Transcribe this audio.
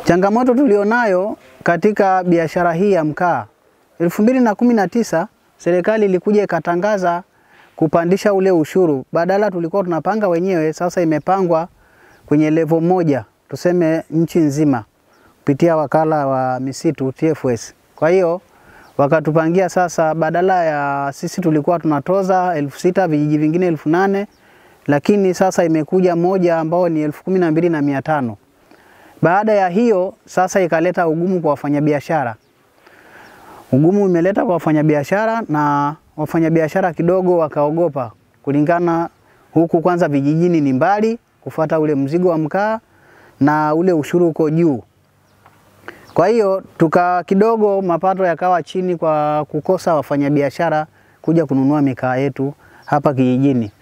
Changamoto tulionayo katika biashara hii ya mkaa, 2019 serikali ilikuja ikatangaza kupandisha ule ushuru. Badala tulikuwa tunapanga wenyewe, sasa imepangwa kwenye level moja, tuseme nchi nzima, kupitia wakala wa misitu TFS. Kwa hiyo wakatupangia sasa, badala ya sisi tulikuwa tunatoza 6,000, vijiji vingine 8,000, lakini sasa imekuja moja ambao ni 12,500. Baada ya hiyo sasa ikaleta ugumu kwa wafanyabiashara. Ugumu umeleta kwa wafanyabiashara, na wafanyabiashara kidogo wakaogopa, kulingana huku kwanza vijijini ni mbali kufuata ule mzigo wa mkaa na ule ushuru uko juu. Kwa hiyo kidogo mapato yakawa chini kwa kukosa wafanyabiashara kuja kununua mikaa yetu hapa kijijini.